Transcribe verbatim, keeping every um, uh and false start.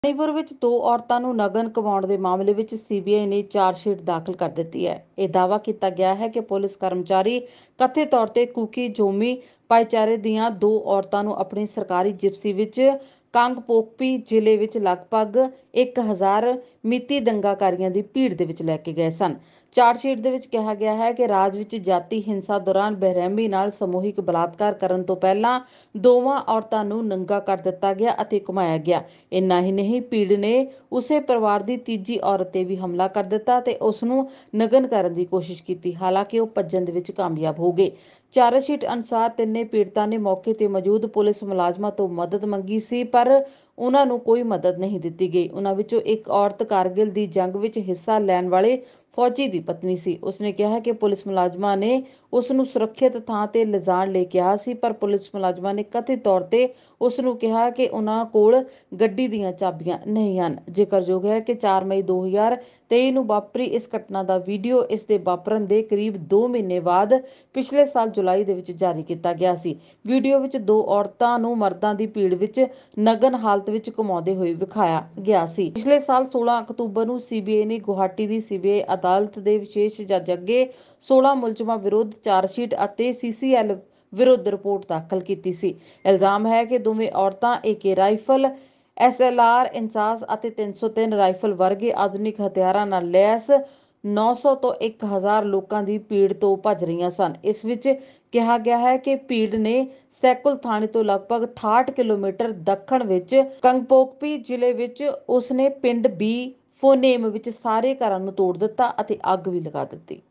ਮਣੀਪੁਰ ਵਿੱਚ ਦੋ ਔਰਤਾਂ ਨੂੰ ਨਗਨ ਕਮਾਉਣ ਦੇ ਮਾਮਲੇ ਵਿੱਚ ਸੀਬੀਆਈ ਨੇ ਚਾਰਜਸ਼ੀਟ ਦਾਖਲ ਕਰ ਦਿੱਤੀ ਹੈ। ਇਹ ਦਾਅਵਾ ਕੀਤਾ ਗਿਆ ਹੈ ਕਿ ਪੁਲਿਸ ਕਰਮਚਾਰੀ ਕਥਿਤ ਤੌਰ ਤੇ ਕੁਕੀ-ਜ਼ੋਮੀ ਭਾਈਚਾਰੇ ਦੀਆਂ ਦੋ ਔਰਤਾਂ ਨੂੰ ਆਪਣੀ ਸਰਕਾਰੀ ਜਿਪਸੀ ਵਿੱਚ ਕਾਂਗਪੋਕਪੀ ਜ਼ਿਲ੍ਹੇ ਵਿੱਚ ਲਗਭਗ ਇੱਕ ਹਜ਼ਾਰ ਮਿਤੀ ਦੰਗਾਕਾਰੀਆਂ ਦੀ ਭੀੜ ਦੇ ਵਿੱਚ ਲੈ ਕੇ ਗਏ ਸਨ। ਚਾਰਜਸ਼ੀਟ ਦੇ ਵਿੱਚ ਕਿਹਾ ਗਿਆ ਹੈ ਕਿ ਰਾਜ ਵਿੱਚ ਜਾਤੀ ਹਿੰਸਾ ਦੌਰਾਨ ਬੇਰਹਿਮੀ ਨਾਲ ਸਮੂਹਿਕ ਬਲਾਤਕਾਰ ਕਰਨ ਤੋਂ ਪਹਿਲਾਂ ਦੋਵਾਂ ਔਰਤਾਂ ਨੂੰ ਨੰਗਾ ਕਰ ਦਿੱਤਾ ਗਿਆ ਅਤੇ ਘੁਮਾਇਆ ਗਿਆ। ਇੰਨਾ ਹੀ ਨਹੀਂ, ਭੀੜ ਨੇ ਉਸੇ ਪਰਿਵਾਰ ਦੀ ਤੀਜੀ ਔਰਤ ਤੇ ਵੀ ਹਮਲਾ ਕਰ ਦਿੱਤਾ ਤੇ ਉਸ ਨੂੰ ਨਗਨ ਕਰਨ ਦੀ ਕੋਸ਼ਿਸ਼ ਕੀਤੀ। ਹਾਲਾਂਕਿ ਉਹ ਭੱਜਣ ਦੇ ਵਿੱਚ ਕਾਮਯਾਬ ਹੋ ਗਏ। ਚਾਰਜਸ਼ੀਟ ਅਨੁਸਾਰ ਤਿੰਨੇ ਪੀੜਤਾਂ ਨੇ ਮੌਕੇ ਤੇ ਮੌਜੂਦ ਪੁਲਿਸ ਮੁਲਾਜ਼ਮਾਂ ਤੋਂ ਮਦਦ ਮੰਗੀ ਸੀ, ਪਰ ਉਹਨਾਂ ਨੂੰ ਕੋਈ ਮਦਦ ਨਹੀਂ ਦਿੱਤੀ ਗਈ। ਉਹਨਾਂ ਵਿੱਚੋਂ ਇੱਕ ਔਰਤ ਕਾਰਗਿਲ ਦੀ ਜੰਗ ਵਿੱਚ ਹਿੱਸਾ ਲੈਣ ਵਾਲੇ ਫੌਜੀ ਦੀ ਪਤਨੀ ਸੀ। ਉਸਨੇ ਕਿਹਾ ਕਿ ਪੁਲਿਸ ਮੁਲਾਜ਼ਮਾਂ ਨੇ ਉਸ ਨੂੰ ਸੁਰੱਖਿਅਤ ਥਾਂ ਤੇ ਲਿਜਾਣ ਲਈ ਕਿਹਾ ਸੀ, ਪਰ ਪੁਲਿਸ ਮੁਲਾਜ਼ਮਾਂ ਨੇ ਕਥਿਤ ਤੌਰ ਤੇ ਉਸ ਨੂੰ ਕਿਹਾ ਕਿ ਉਹਨਾਂ ਕੋਲ ਗੱਡੀ ਦੀਆਂ ਚਾਬੀਆਂ ਨਹੀਂ ਹਨ। ਜ਼ਿਕਰਯੋਗ ਹੈ ਕਿ ਚਾਰ ਮਈ ਦੋ ਹਜ਼ਾਰ ਤੇਈ ਨੂੰ ਵਾਪਰੀ ਇਸ ਘਟਨਾ ਦਾ ਵੀਡੀਓ ਇਸ ਦੇ ਵਾਪਰਨ ਦੇ ਕਰੀਬ ਦੋ ਮਹੀਨੇ ਬਾਅਦ ਪਿਛਲੇ ਸਾਲ ਜੁਲਾਈ ਦੇ ਵਿੱਚ ਜਾਰੀ ਕੀਤਾ ਗਿਆ ਸੀ। ਵੀਡੀਓ ਵਿੱਚ ਦੋ ਔਰਤਾਂ ਨੂੰ ਮਰਦਾਂ ਦੀ ਭੀੜ ਵਿੱਚ ਨਗਨ ਹਾਲਤ ਵਿੱਚ ਘੁਮਾਉਂਦੇ ਹੋਏ ਵਿਖਾਇਆ ਗਿਆ ਸੀ। ਪਿਛਲੇ ਸਾਲ ਸੋਲਾਂ ਅਕਤੂਬਰ ਨੂੰ ਸੀਬੀਆਈ ਨੇ ਗੁਹਾਟੀ ਦੀ ਸੀਬੀਆਈ ਅਦਾਲਤ ਦੇ ਵਿਸ਼ੇਸ਼ ਜੱਜ ਅੱਗੇ ਸੋਲਾਂ ਮੁਲਜ਼ਮਾਂ ਵਿਰੁੱਧ ਚਾਰਜਸ਼ੀਟ ਅਤੇ ਸੀਸੀਐਲ ਵਿਰੁੱਧ ਰਿਪੋਰਟ ਦਾਖਲ ਕੀਤੀ ਸੀ। ਇਲਜ਼ਾਮ ਹੈ ਕਿ ਦੋਵੇਂ ਔਰਤਾਂ ਏਕੇ ਰਾਈਫਲ, ਐਸਐਲਆਰ ਇੰਸਾਸ ਅਤੇ ਤਿੰਨ ਸੌ ਤਿੰਨ ਰਾਈਫਲ ਵਰਗੇ ਆਧੁਨਿਕ ਹਥਿਆਰਾਂ ਨਾਲ ਲੈਸ ਨੌ ਸੌ ਤੋਂ ਇੱਕ ਹਜ਼ਾਰ ਲੋਕਾਂ ਦੀ ਭੀੜ ਤੋਂ ਭੱਜ ਰਹੀਆਂ ਸਨ। ਇਸ ਵਿੱਚ ਕਿਹਾ ਗਿਆ ਹੈ ਕਿ ਭੀੜ ਨੇ ਸੈਕੁਲ ਥਾਣੇ ਤੋਂ ਲਗਭਗ ਅਠਾਹਠ ਕਿਲੋਮੀਟਰ ਦੱਖਣ ਵਿੱਚ ਕੰਗਪੋਕਪੀ ਜ਼ਿਲ੍ਹੇ ਵਿੱਚ ਉਸਨੇ ਪਿੰਡ ਬੀ ਫੋਨੇਮ ਵਿੱਚ ਸਾਰੇ ਘਰਾਂ ਨੂੰ ਤੋੜ ਦਿੱਤਾ ਅਤੇ ਅੱਗ ਵੀ ਲਗਾ ਦਿੱਤੀ।